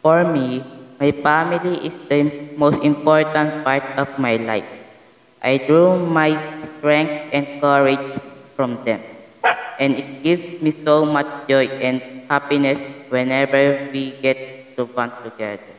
For me, my family is the most important part of my life. I draw my strength and courage from them, and it gives me so much joy and happiness whenever we get to bond together.